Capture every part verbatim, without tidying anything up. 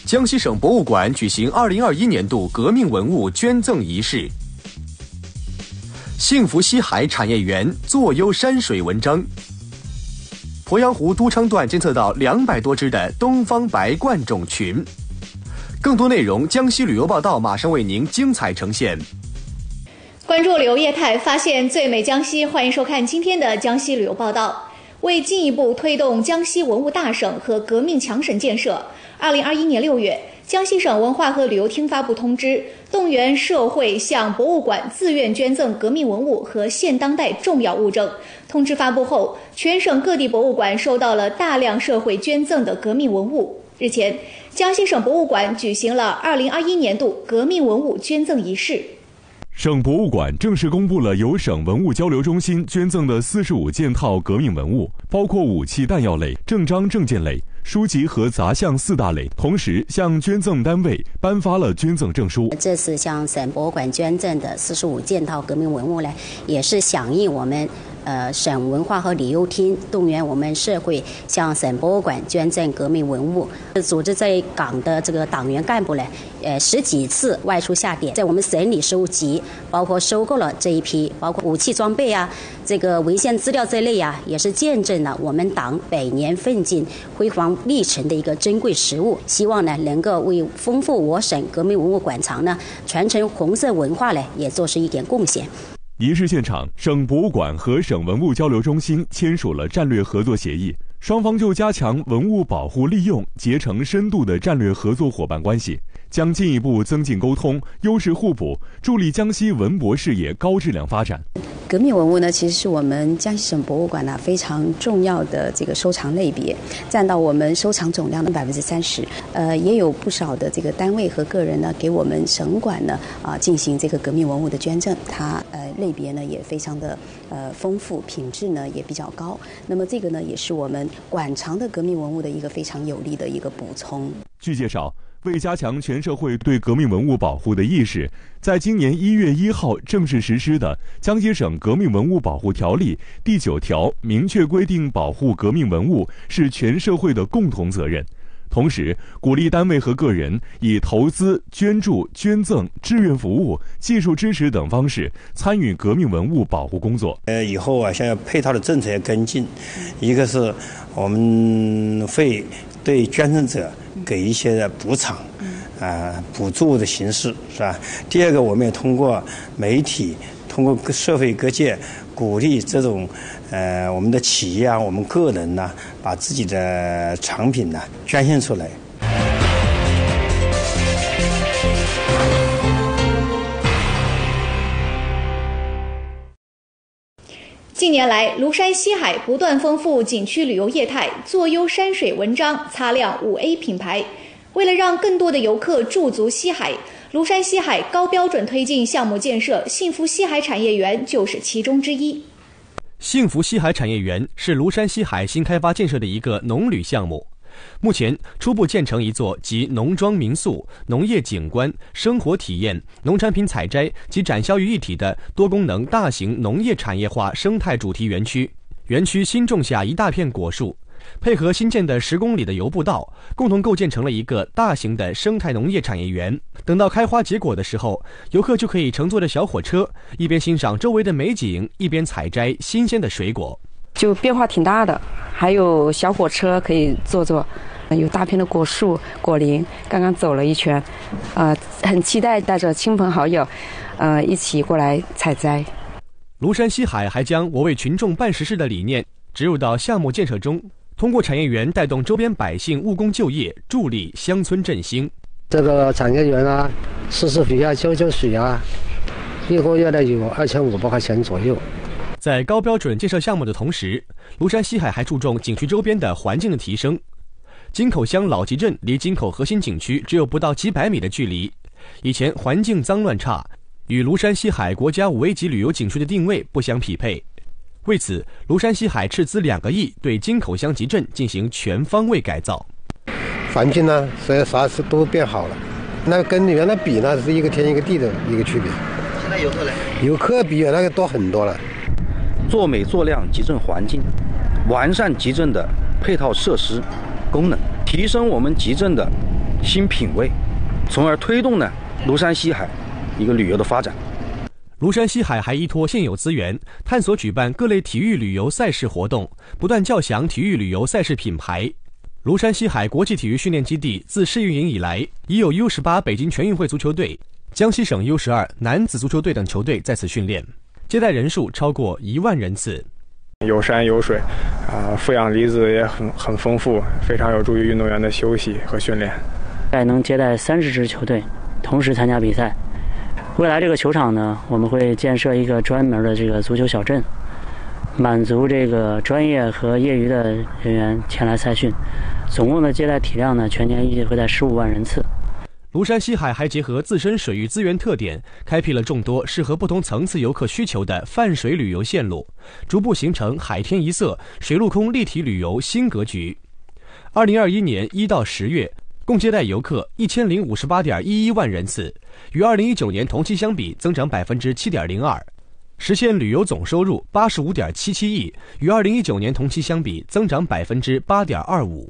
江西省博物馆举行二零二一年度革命文物捐赠仪式。幸福西海产业园坐优山水文章。鄱阳湖都昌段监测到两百多只的东方白冠种群。更多内容，江西旅游报道马上为您精彩呈现。 关注旅游业态，发现最美江西，欢迎收看今天的江西旅游报道。为进一步推动江西文物大省和革命强省建设，二零二一年六月，江西省文化和旅游厅发布通知，动员社会向博物馆自愿捐赠革命文物和现当代重要物证。通知发布后，全省各地博物馆收到了大量社会捐赠的革命文物。日前，江西省博物馆举行了二零二一年度革命文物捐赠仪式。 省博物馆正式公布了由省文物交流中心捐赠的四十五件套革命文物，包括武器弹药类、证章证件类、书籍和杂项四大类，同时向捐赠单位颁发了捐赠证书。 这次向省博物馆捐赠的四十五件套革命文物呢，也是响应我们呃省文化和旅游厅动员我们社会向省博物馆捐赠革命文物。组织在港的这个党员干部呢，呃十几次外出下点，在我们省里收集，包括收购了这一批，包括武器装备啊、这个文献资料这类啊，也是见证了我们党百年奋进辉煌历程的一个珍贵实物。希望呢，能够为丰富我省革命文物馆藏呢，传承红色文化呢，也做出一点贡献。 仪式现场，省博物馆和省文物交流中心签署了战略合作协议，双方就加强文物保护利用结成深度的战略合作伙伴关系，将进一步增进沟通，优势互补，助力江西文博事业高质量发展。 革命文物呢，其实是我们江西省博物馆呢非常重要的这个收藏类别，占到我们收藏总量的百分之三十。呃，也有不少的这个单位和个人呢，给我们省馆呢啊进行这个革命文物的捐赠，它呃类别呢也非常的呃丰富，品质呢也比较高。那么这个呢，也是我们馆藏的革命文物的一个非常有力的一个补充。 据介绍，为加强全社会对革命文物保护的意识，在今年一月一号正式实施的《江西省革命文物保护条例》第九条明确规定，保护革命文物是全社会的共同责任。同时，鼓励单位和个人以投资、捐助、捐赠、志愿服务、技术支持等方式参与革命文物保护工作。 呃，以后啊，像配套的政策要跟进，一个是我们会对捐赠者给一些补偿，啊、呃，补助的形式是吧？第二个，我们也通过媒体，通过社会各界鼓励这种，呃，我们的企业啊，我们个人呢、啊，把自己的产品呢、啊、捐献出来。 近年来，庐山西海不断丰富景区旅游业态，坐优山水文章擦亮五 A 品牌。为了让更多的游客驻足西海，庐山西海高标准推进项目建设，幸福西海产业园就是其中之一。 幸福西海产业园是庐山西海新开发建设的一个农旅项目，目前初步建成一座集农庄民宿、农业景观、生活体验、农产品采摘及展销于一体的多功能大型农业产业化生态主题园区。园区新种下一大片果树，配合新建的十公里的游步道，共同构建成了一个大型的生态农业产业园。等到开花结果的时候，游客就可以乘坐着小火车，一边欣赏周围的美景，一边采摘新鲜的水果。 就变化挺大的，还有小火车可以坐坐，有大片的果树、果林。刚刚走了一圈，呃，很期待带着亲朋好友，呃，一起过来采摘。 庐山西海还将我为群众办实事的理念植入到项目建设中，通过产业园带动周边百姓务工就业，助力乡村振兴。 这个产业园啊，施施肥啊，浇浇水啊，一个月呢有二千五百块钱左右。 在高标准建设项目的同时，庐山西海还注重景区周边的环境的提升。金口乡老集镇离金口核心景区只有不到几百米的距离，以前环境脏乱差，与庐山西海国家五 A 级旅游景区的定位不相匹配。为此，庐山西海斥资两个亿对金口乡集镇进行全方位改造。 环境呢，所有啥事都变好了，那跟原来比呢是一个天一个地的一个区别。 现在游客呢？ 游客比原来多很多了。 做美做亮集镇环境，完善集镇的配套设施功能，提升我们集镇的新品味，从而推动呢庐山西海一个旅游的发展。 庐山西海还依托现有资源，探索举办各类体育旅游赛事活动，不断叫响体育旅游赛事品牌。庐山西海国际体育训练基地自试运营以来，已有 U 十八 北京全运会足球队、江西省 U 十二 男子足球队等球队在此训练，接待人数超过一万人次。 有山有水，啊、呃，负氧离子也很很丰富，非常有助于运动员的休息和训练。 还能接待三十支球队，同时参加比赛。未来这个球场呢，我们会建设一个专门的这个足球小镇，满足这个专业和业余的人员前来赛训。总共的接待体量呢，全年预计会在十五万人次。 庐山西海还结合自身水域资源特点，开辟了众多适合不同层次游客需求的泛水旅游线路，逐步形成海天一色、水陆空立体旅游新格局。二零二一年一到十月，共接待游客一千零五十八点一一万人次，与二零一九年同期相比增长百分之七点零二，实现旅游总收入八十五点七七亿，与二零一九年同期相比增长百分之八点二五。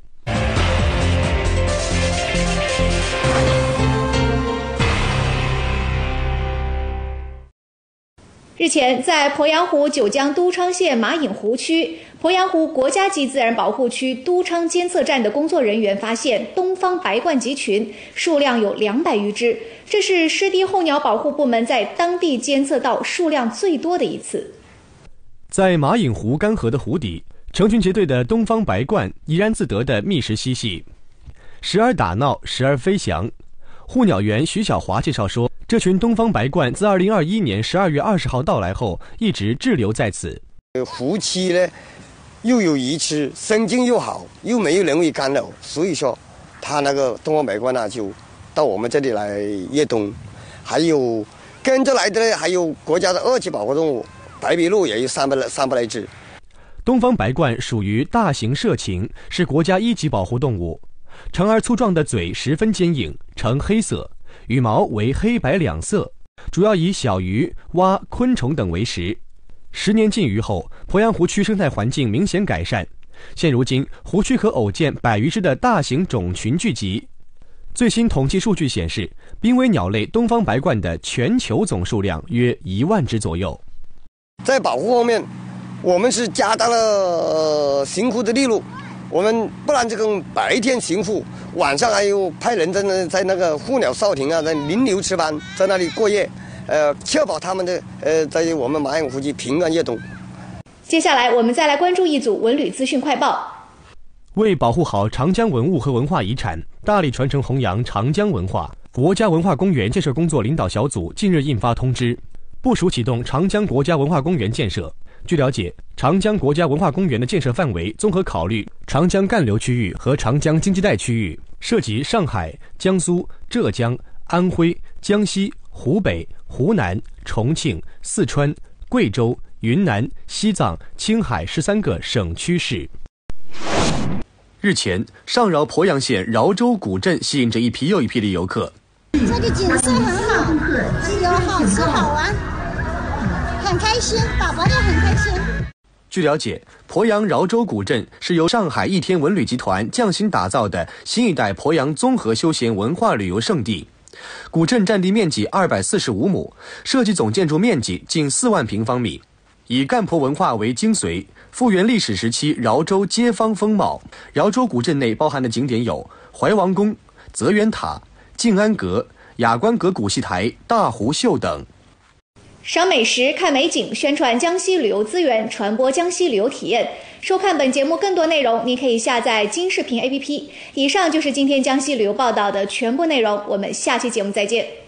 日前，在鄱阳湖九江都昌县马隐湖区鄱阳湖国家级自然保护区都昌监测站的工作人员发现东方白鹳集群，数量有两百余只，这是湿地候鸟保护部门在当地监测到数量最多的一次。 在马隐湖干涸的湖底，成群结队的东方白鹳怡然自得地觅食嬉戏，时而打闹，时而飞翔。护鸟员徐小华介绍说，这群东方白鹳自二零二一年十二月二十号到来后，一直滞留在此。 湖区呢，又有鱼吃，生境又好，又没有人为干扰，所以说，它那个东方白鹳呢，就到我们这里来越冬。还有跟着来的呢，还有国家的二级保护动物白鼻鹭，也有三百来三百来只。 东方白鹳属于大型涉禽，是国家一级保护动物。长而粗壮的嘴十分坚硬，呈黑色，羽毛为黑白两色，主要以小鱼、蛙、昆虫等为食。十年禁渔后，鄱阳湖区生态环境明显改善，现如今湖区可偶见百余只的大型种群聚集。最新统计数据显示，濒危鸟类东方白鹳的全球总数量约一万只左右。 在保护方面，我们是加大了、呃、巡湖的力度。我们不然这个白天巡护，晚上还有派人在那在那个护鸟哨亭啊，在轮流值班，在那里过夜，呃，确保他们的呃在我们马隐湖区平安越冬。 接下来我们再来关注一组文旅资讯快报。 为保护好长江文物和文化遗产，大力传承弘扬长江文化，国家文化公园建设工作领导小组近日印发通知，部署启动长江国家文化公园建设。据了解，长江国家文化公园的建设范围综合考虑长江干流区域和长江经济带区域，涉及上海、江苏、浙江、安徽、江西、湖北、湖南、重庆、四川、贵州、云南、西藏、青海十三个省区市。日前，上饶鄱阳县饶州古镇吸引着一批又一批的游客。 这里景色很好，有好吃好玩，很开心，宝宝也很开心。 据了解，鄱阳饶州古镇是由上海一天文旅集团匠心打造的新一代鄱阳综合休闲文化旅游胜地。古镇占地面积二百四十五亩，设计总建筑面积近四万平方米，以干婆文化为精髓，复原历史时期饶州街坊风貌。饶州古镇内包含的景点有怀王宫、泽园塔、静安阁、雅观阁古戏台、大湖秀等。 赏美食、看美景，宣传江西旅游资源，传播江西旅游体验。收看本节目更多内容，您可以下载金视频 A P P。以上就是今天江西旅游报道的全部内容，我们下期节目再见。